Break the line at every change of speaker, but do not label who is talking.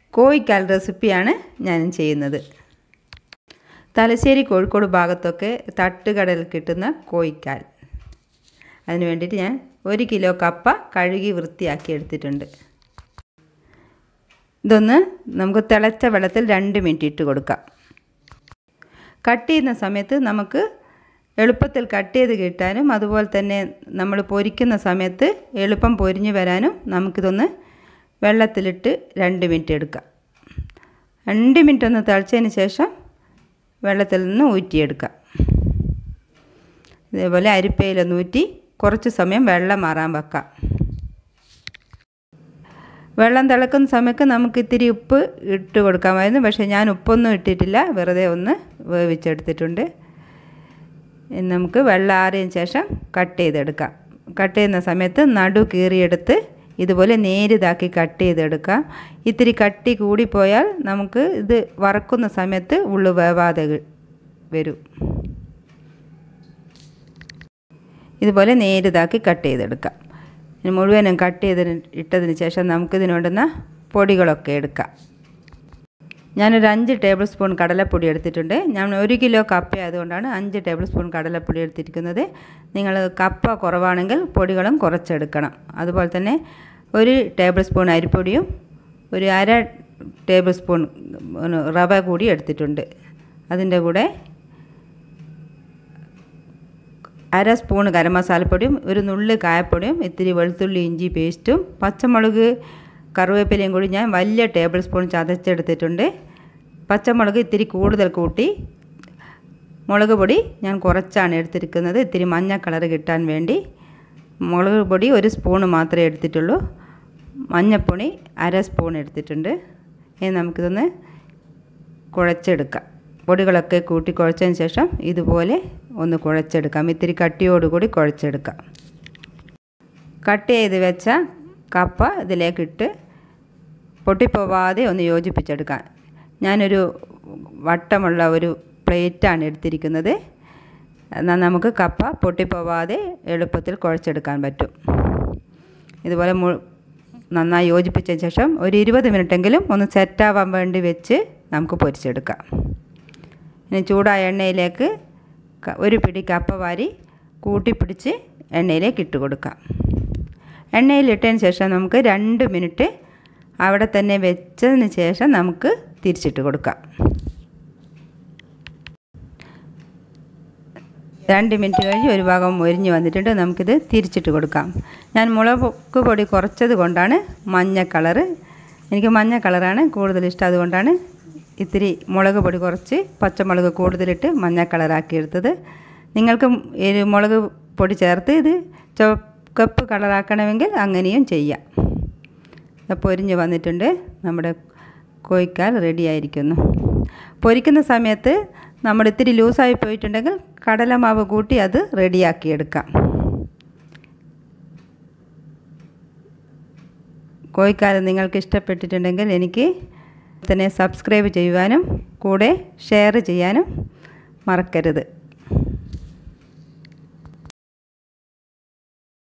കോയിക്കാൽ റെസിപ്പിയാണ് ഞാൻ ചെയ്യുന്നത്. തലശ്ശേരി കോഴിക്കോട് ഭാഗത്തൊക്കെ തട്ടുകടയിൽ കിട്ടുന്ന കോയിക്കാൽ. അതിന് വേണ്ടിയിട്ട് ഞാൻ 1 കിലോ കപ്പ കഴുകി വൃത്തിയാക്കി എടുത്തിട്ടുണ്ട്. ഇതൊന്ന് നമുക്ക് തിളച്ച വെള്ളത്തിൽ 2 മിനിറ്റ് ഇട്ട് കൊടുക്കാം. കട്ട് ചെയ്യുന്ന സമയത്ത് നമുക്ക് എളുപ്പത്തിൽ കട്ട് ചെയ്ത് കിട്ടാനും അതുപോലെ തന്നെ നമ്മൾ പൊരിക്കുന്ന സമയത്ത് എളുപ്പം പൊരിഞ്ഞു വരാനും നമുക്കിതൊന്ന് വെള്ളത്തിലിട്ട് 2 മിനിറ്റ് എടുക്കാം. 2 മിനിറ്റ് ഒന്ന് തിളച്ചതിന് ശേഷം വെള്ളത്തിൽ നിന്ന് ഊറ്റിയെടുക്കാം. ഇതേപോലെ അരിപ്പയിലൊന്ന് ഊറ്റി കുറച്ച് സമയം വെള്ളം മാറാൻ വെക്കാം. വെള്ളം തിളക്കുന്ന സമയത്ത് നമുക്ക് ഇത്തിരി ഉപ്പ് ഇട്ട് കൊടുക്കാമായിരുന്നു. പക്ഷേ ഞാൻ ഉപ്പൊന്നും ഇട്ടിട്ടില്ല, വെറുതെ ഒന്ന് വേവിച്ചെടുത്തിട്ടുണ്ട്. നമുക്ക് വെള്ളം ആറിയതിന് ശേഷം കട്ട് ചെയ്തെടുക്കാം. കട്ട് ചെയ്യുന്ന സമയത്ത് നടു കീറിയെടുത്ത് ഇതുപോലെ നേരിതാക്കി കട്ട് ചെയ്തെടുക്കാം. ഇത്തിരി കട്ടി കൂടിപ്പോയാൽ നമുക്ക് ഇത് വറക്കുന്ന സമയത്ത് ഉള്ളു വേവാതെ വരും. ഇതുപോലെ നേരിതാക്കി കട്ട് ചെയ്തെടുക്കാം. മുഴുവനും കട്ട് ചെയ്ത് ഇട്ടതിന് ശേഷം നമുക്കിതിനോടുന്ന പൊടികളൊക്കെ എടുക്കാം. ഞാനൊരു 5 ടേബിൾ സ്പൂൺ കടലപ്പൊടി എടുത്തിട്ടുണ്ട്. ഞാൻ 1 കിലോ കപ്പ ആയതുകൊണ്ടാണ് 5 ടേബിൾ സ്പൂൺ കടലപ്പൊടി എടുത്തിരിക്കുന്നത്. നിങ്ങൾ കപ്പ കുറവാണെങ്കിൽ പൊടികളും കുറച്ചെടുക്കണം. അതുപോലെ തന്നെ 1 ടേബിൾ സ്പൂൺ അരിപ്പൊടിയും 1/2 ടേബിൾ സ്പൂൺ റവ കൂടി എടുത്തിട്ടുണ്ട്. അതിൻ്റെ കൂടെ 1/2 സ്പൂൺ ഗരം മസാലപ്പൊടിയും 1 നുള്ള് കായപ്പൊടിയും ഇത്തിരി വെളുത്തുള്ളി ഇഞ്ചി പേസ്റ്റും പച്ചമുളക് കറിവേപ്പിലയും കൂടി ഞാൻ വലിയ ടേബിൾ സ്പൂൺ ചതച്ചെടുത്തിട്ടുണ്ട്. പച്ചമുളക് ഇത്തിരി കൂടുതൽ കൂട്ടി, മുളക് പൊടി ഞാൻ കുറച്ചാണ് എടുത്തിരിക്കുന്നത്, ഇത്തിരി മഞ്ഞ കളർ കിട്ടാൻ വേണ്ടി. മുളക് പൊടി 1 സ്പൂണ് മാത്രമേ എടുത്തിട്ടുള്ളൂ. മഞ്ഞൾപ്പൊടി 1/2 സ്പൂൺ എടുത്തിട്ടുണ്ട്. ഇനി നമുക്കിതൊന്ന് കുഴച്ചെടുക്കാം. പൊടികളൊക്കെ കൂട്ടി കുഴച്ചതിന് ശേഷം ഇതുപോലെ ഒന്ന് കുഴച്ചെടുക്കാം. ഇത്തിരി കട്ടിയോടുകൂടി കുഴച്ചെടുക്കാം. കട്ട് ചെയ്ത് വെച്ച കപ്പ ഇതിലേക്കിട്ട് പൊട്ടിപ്പോവാതെ ഒന്ന് യോജിപ്പിച്ചെടുക്കാം. ഞാനൊരു വട്ടമുള്ള ഒരു പ്ലേറ്റാണ് എടുത്തിരിക്കുന്നത്. എന്നാൽ നമുക്ക് കപ്പ പൊട്ടിപ്പോവാതെ എളുപ്പത്തിൽ കുഴച്ചെടുക്കാൻ പറ്റും. ഇതുപോലെ നന്നായി യോജിപ്പിച്ചതിന് ശേഷം ഒരു 20 മിനിറ്റെങ്കിലും ഒന്ന് സെറ്റാവാൻ വേണ്ടി വെച്ച് നമുക്ക് പൊരിച്ചെടുക്കാം. ഇനി ചൂടായ എണ്ണയിലേക്ക് 1 പിടി കപ്പ വാരി കൂട്ടിപ്പിടിച്ച് എണ്ണയിലേക്ക് ഇട്ട് കൊടുക്കാം. എണ്ണയിലിട്ടതിന് ശേഷം നമുക്ക് 2 മിനിറ്റ് അവിടെ തന്നെ വെച്ചതിന് ശേഷം നമുക്ക് തിരിച്ചിട്ട് കൊടുക്കാം. 2 മിനിറ്റ് കഴിഞ്ഞ് ഒരു ഭാഗം മൊരിഞ്ഞ് വന്നിട്ടുണ്ട്. നമുക്കിത് തിരിച്ചിട്ട് കൊടുക്കാം. ഞാൻ മുളക് പൊടി കുറച്ചത് കൊണ്ടാണ് മഞ്ഞ കളറ്, എനിക്ക് മഞ്ഞ കളറാണ് കൂടുതൽ ഇഷ്ടം. അതുകൊണ്ടാണ് ഇത്തിരി മുളക് പൊടി കുറച്ച് പച്ചമുളക് കൂടുതലിട്ട് മഞ്ഞ കളറാക്കി എടുത്തത്. നിങ്ങൾക്ക് മുളക് പൊടി ചേർത്ത് ഇത് ചുവപ്പ് കളറാക്കണമെങ്കിൽ അങ്ങനെയും ചെയ്യാം. പൊരിഞ്ഞ് വന്നിട്ടുണ്ട്. നമ്മുടെ കോയിക്കാൽ റെഡി ആയിരിക്കുന്നു. പൊരിക്കുന്ന സമയത്ത് നമ്മൾ ഇത്തിരി ലൂസായി പോയിട്ടുണ്ടെങ്കിൽ കടലമാവ് കൂട്ടി അത് റെഡിയാക്കിയെടുക്കാം. കോയിക്കാൽ നിങ്ങൾക്ക് ഇഷ്ടപ്പെട്ടിട്ടുണ്ടെങ്കിൽ എനിക്ക് തന്നെ സബ്സ്ക്രൈബ് ചെയ്യുവാനും കൂടെ ഷെയർ ചെയ്യാനും മറക്കരുത്.